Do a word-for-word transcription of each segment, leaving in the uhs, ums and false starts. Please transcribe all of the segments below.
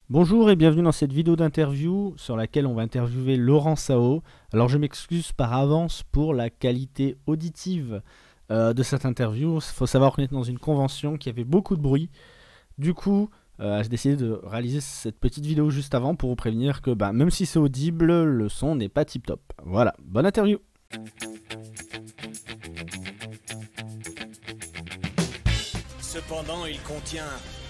Bonjour et bienvenue dans cette vidéo d'interview sur laquelle on va interviewer Laurent Sao. Alors je m'excuse par avance pour la qualité auditive euh, de cette interview. Il faut savoir qu'on est dans une convention qui avait beaucoup de bruit. Du coup, euh, j'ai décidé de réaliser cette petite vidéo juste avant pour vous prévenir que bah, même si c'est audible, le son n'est pas tip top. Voilà, bonne interview. Cependant, il contient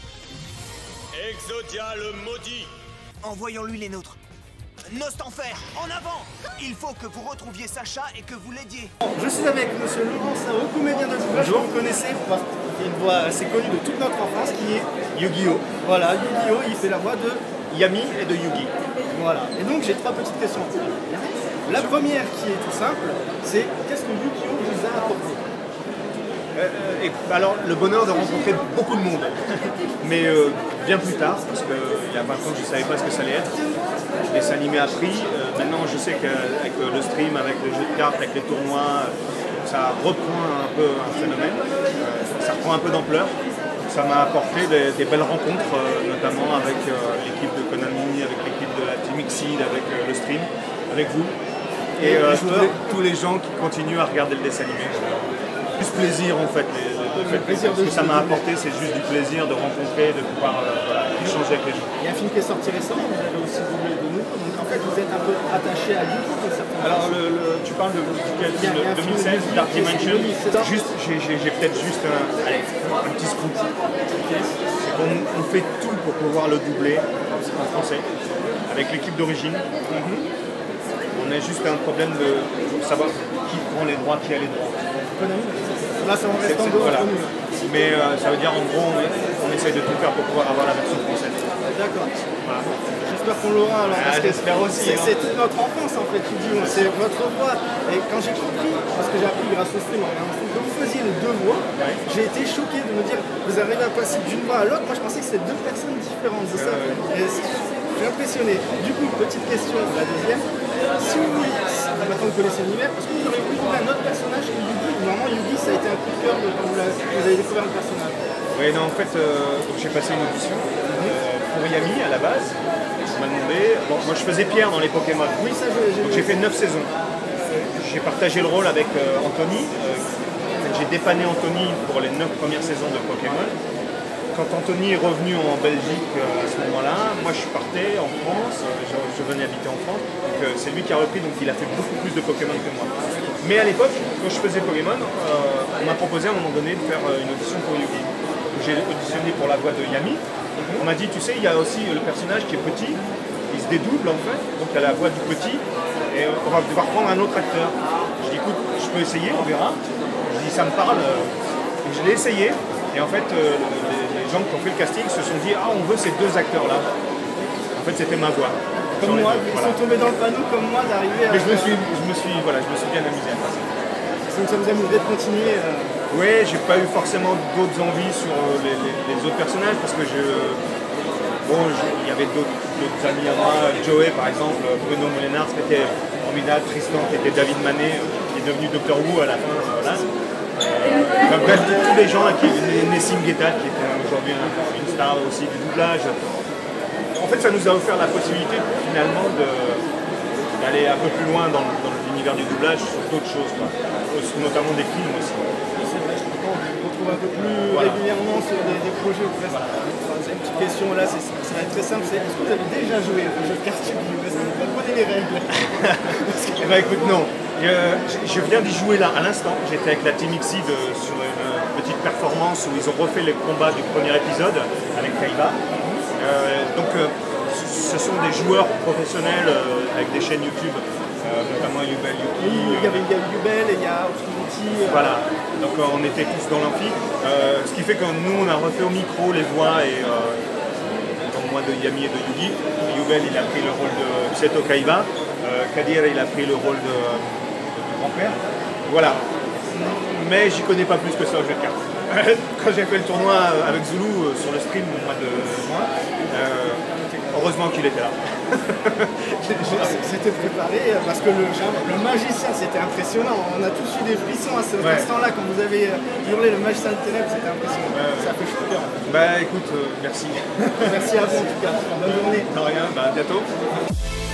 Exodia le maudit. Envoyons-lui les nôtres. Nost en fer, en avant. Il faut que vous retrouviez Sacha et que vous l'aidiez. Je suis avec monsieur Laurent Sao, comédien de doublage. Vous connaissez, parce qu'il y a une voix assez connue de toute notre enfance qui est Yu-Gi-Oh! Voilà, Yu-Gi-Oh! Il fait la voix de Yami et de Yugi. Voilà. Et donc j'ai trois petites questions. La première qui est tout simple, c'est qu'est-ce que Yu-Gi-Oh! Vous a apporté? Euh, et, alors, le bonheur de rencontrer beaucoup de monde, mais euh, bien plus tard, parce qu'il y a vingt ans, je ne savais pas ce que ça allait être. Les dessins animés a pris. Euh, maintenant, je sais qu'avec le stream, avec les jeux de cartes, avec les tournois, ça reprend un peu un phénomène. Euh, ça reprend un peu d'ampleur. Ça m'a apporté des, des belles rencontres, euh, notamment avec euh, l'équipe de Konami, avec l'équipe de la Team Xseed, avec euh, le stream, avec vous. Et, et euh, tous, les, tous les gens qui continuent à regarder le dessin animé. Plus plaisir en fait, les, les, le fait plaisir de ce que ça m'a apporté, c'est juste du plaisir de rencontrer, de pouvoir euh, voilà, échanger avec les gens. Il y a un film qui est sorti récemment, vous avez aussi doublé de nous, donc en fait vous êtes un peu attaché à Yu-Gi d'une certaine façon. Alors le, le, tu parles de quel film, deux mille seize, Dark Dimension. Juste, j'ai peut-être juste un, allez, un petit scoop. C'est qu'on on fait tout pour pouvoir le doubler en français, avec l'équipe d'origine. Mm-hmm. On a juste un problème de savoir qui prend les droits, qui a les droits. Là, ça en reste en dehors. Voilà. Mais euh, ça veut dire en gros, on, on essaye de tout faire pour pouvoir avoir la version française. D'accord. Voilà. J'espère qu'on l'aura alors. Ah, J'espère aussi. C'est hein. toute notre enfance en fait, tu dis, c'est votre voix. Et quand j'ai compris, parce que j'ai appris grâce au stream, que vous faisiez les deux voix, ouais. J'ai été choqué de me dire, vous arrivez à passer d'une voix à l'autre. Moi, je pensais que c'était deux personnes différentes. C'est ça. Euh, ouais. Je suis impressionné. Du coup, petite question, la deuxième. Si vous voulez, maintenant vous connaissez l'univers, est-ce que vous auriez voulu trouver un autre personnage que Yugi? Normalement, Yugi, ça a été un coup de cœur de quand vous, vous avez découvert le personnage. Oui, non, en fait, euh, j'ai passé une audition euh, pour Yami à la base. On m'a demandé. Bon, moi, je faisais Pierre dans les Pokémon. Oui, ça, j'ai. Donc, j'ai fait neuf saisons. J'ai partagé le rôle avec euh, Anthony. Euh, j'ai dépanné Anthony pour les neuf premières saisons de Pokémon. Quand Anthony est revenu en Belgique euh, à ce moment-là, moi je partais en France, euh, je, je venais habiter en France, donc euh, c'est lui qui a repris, donc il a fait beaucoup plus de Pokémon que moi. Mais à l'époque, quand je faisais Pokémon, euh, on m'a proposé à un moment donné de faire euh, une audition pour Yugi. J'ai auditionné pour la voix de Yami. On m'a dit, tu sais, il y a aussi le personnage qui est petit, il se dédouble en fait, donc il y a la voix du petit, et on va devoir prendre un autre acteur. Je dis, écoute, je peux essayer, on verra. Je dis, ça me parle, et je l'ai essayé, et en fait, euh, les, les gens qui ont fait le casting se sont dit, ah, on veut ces deux acteurs-là. En fait, c'était ma voix. Comme moi, ils voilà. sont tombés dans le panneau comme moi d'arriver à... Mais je me suis, je me suis, voilà, je me suis bien amusé à faire ça. Donc ça vous amuserait de continuer euh... Oui, j'ai pas eu forcément d'autres envies sur les, les, les autres personnages parce que je... Bon, il y avait d'autres amis à moi, Joey par exemple, Bruno Moulinard qui était formidable, Tristan qui était David Manet, qui est devenu Docteur Who à la fin, voilà. Enfin, bref, tous les gens, qui, Nessim Guetta qui était aujourd'hui une star aussi du doublage. En fait, ça nous a offert la possibilité finalement d'aller un peu plus loin dans, dans l'univers du doublage sur d'autres choses, quoi. Notamment des films aussi. C'est vrai, je comprends, on vous retrouve un peu plus voilà. régulièrement sur des, des projets. Voilà. C'est une petite question là, ça va être très simple, c'est est-ce que vous avez déjà joué au jeu de cartes Yu-Gi-Oh? Est-ce que vous connaissez les règles? Eh ben écoute, non. Je, je viens d'y jouer là à l'instant. J'étais avec la Team Xseed sur une petite performance où ils ont refait les combats du premier épisode avec Kaiba. Euh, donc euh, ce sont des joueurs professionnels euh, avec des chaînes YouTube, euh, notamment Yubel Yuki. Oui, il y avait Yubel et il y a Optimity. Euh... Voilà, donc euh, on était tous dans l'amphi. Euh, ce qui fait que nous on a refait au micro les voix et euh, donc moi de Yami et de Yugi. Yubel il a pris le rôle de Seto Kaiba. Euh, Kadir il a pris le rôle de, de, du grand-père. Voilà. Mais j'y connais pas plus que ça au jeu de cartes. Quand j'ai fait le tournoi avec Zulu sur le stream au mois de juin, euh, heureusement qu'il était là. C'était préparé parce que le, le magicien, c'était impressionnant. On a tous eu des frissons à cet Ouais. instant-là quand vous avez hurlé le magicien de ténèbres, c'était impressionnant. Ouais, ouais. Ça fait chaud au cœur. Bah écoute, euh, merci. Merci à vous en tout cas. Bonne journée. De rien, bah à bientôt.